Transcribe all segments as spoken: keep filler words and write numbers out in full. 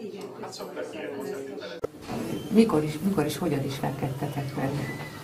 Mikor is, mikor is, hogyan ismerkedtetek meg?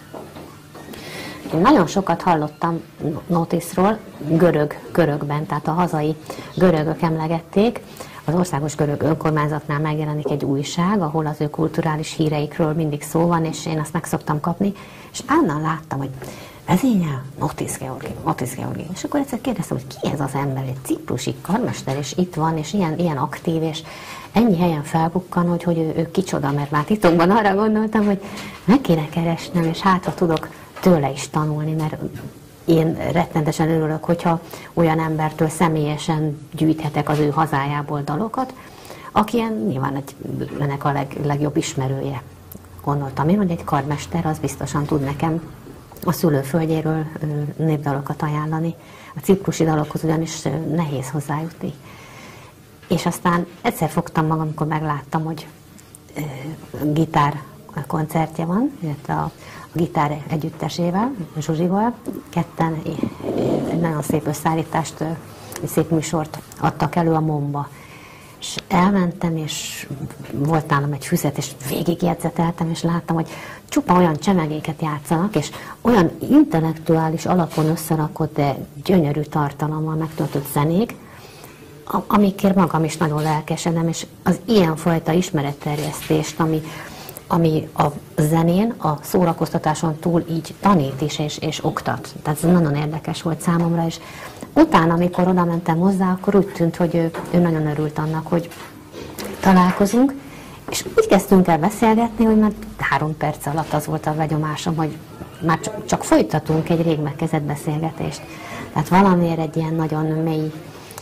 Én nagyon sokat hallottam Notisról görög körökben, tehát a hazai görögök emlegették. Az Országos Görög Önkormányzatnál megjelenik egy újság, ahol az ő kulturális híreikről mindig szó van, és én azt meg szoktam kapni, és állandóan láttam, hogy vezényel Notis Georgi, Notis Georgi. És akkor egyszer kérdeztem, hogy ki ez az ember, egy ciprusi karmester, és itt van, és ilyen, ilyen aktív, és ennyi helyen felbukkan, hogy, hogy ő, ő kicsoda, mert már titokban arra gondoltam, hogy meg kéne keresnem, és hátra tudok tőle is tanulni, mert én rettenetesen örülök, hogyha olyan embertől személyesen gyűjthetek az ő hazájából dalokat, aki ilyen nyilván egy, ennek a leg, legjobb ismerője. Gondoltam én, hogy egy karmester az biztosan tud nekem a szülőföldjéről népdalokat ajánlani. A ciprusi dalokhoz ugyanis nehéz hozzájutni. És aztán egyszer fogtam magam, amikor megláttam, hogy gitár koncertje van, illetve a a gitár együttesével, Zsuzsival, ketten egy nagyon szép összeállítást, egy szép műsort adtak elő a Momba. És elmentem, és volt nálam egy füzet, és végigjegyzeteltem, és láttam, hogy csupa olyan csemegéket játszanak, és olyan intellektuális alapon összerakott, de gyönyörű tartalommal megtöltött zenék, amikért magam is nagyon lelkesedem, és az ilyenfajta ismeretterjesztést, ami ami a zenén, a szórakoztatáson túl így tanít is és, és oktat. Tehát ez nagyon érdekes volt számomra, és utána, amikor oda mentem hozzá, akkor úgy tűnt, hogy ő, ő nagyon örült annak, hogy találkozunk, és úgy kezdtünk el beszélgetni, hogy már három perc alatt az volt a benyomásom, hogy már csak, csak folytatunk egy rég megkezdett beszélgetést. Tehát valamiért egy ilyen nagyon mély,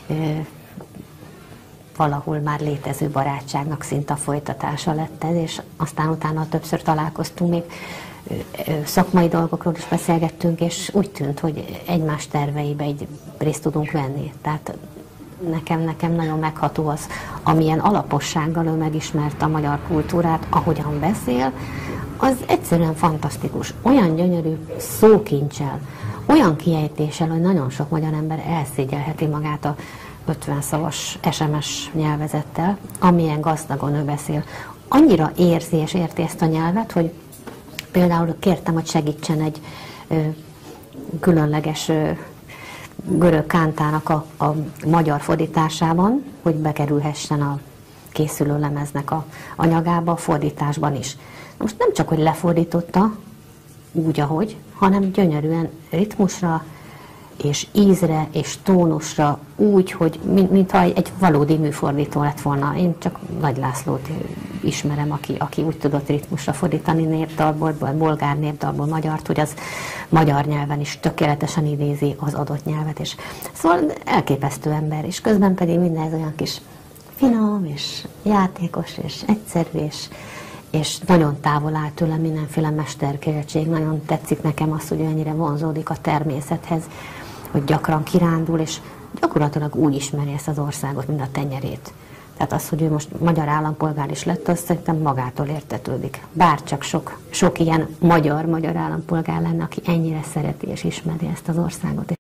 valahol már létező barátságnak szinte a folytatása lett ez, és aztán utána többször találkoztunk, még szakmai dolgokról is beszélgettünk, és úgy tűnt, hogy egymás terveibe egy részt tudunk venni. Tehát nekem, nekem nagyon megható az, amilyen alapossággal ő megismerte a magyar kultúrát, ahogyan beszél, az egyszerűen fantasztikus. Olyan gyönyörű szókincsel, olyan kiejtéssel, hogy nagyon sok magyar ember elszégyelheti magát a ötven szavas es em es nyelvezettel, amilyen gazdagon ő beszél. Annyira érzi és érti ezt a nyelvet, hogy például kértem, hogy segítsen egy ö, különleges ö, görög kántának a, a magyar fordításában, hogy bekerülhessen a készülő lemeznek a anyagába, a fordításban is. Most nem csak, hogy lefordította úgy, ahogy, hanem gyönyörűen ritmusra, és ízre, és tónusra úgy, hogy mintha egy, egy valódi műfordító lett volna. Én csak Nagy Lászlót ismerem, aki, aki úgy tudott ritmusra fordítani népdalból, bolgár népdalból magyart, hogy az magyar nyelven is tökéletesen idézi az adott nyelvet. És szóval elképesztő ember, és közben pedig mindez olyan kis finom, és játékos, és egyszerű, és, és nagyon távol áll tőlem mindenféle mesterkéltség. Nagyon tetszik nekem az, hogy ennyire vonzódik a természethez, hogy gyakran kirándul, és gyakorlatilag úgy ismeri ezt az országot, mint a tenyerét. Tehát az, hogy ő most magyar állampolgár is lett, az szerintem magától értetődik. Bárcsak sok, sok ilyen magyar-magyar állampolgár lenne, aki ennyire szereti és ismeri ezt az országot, és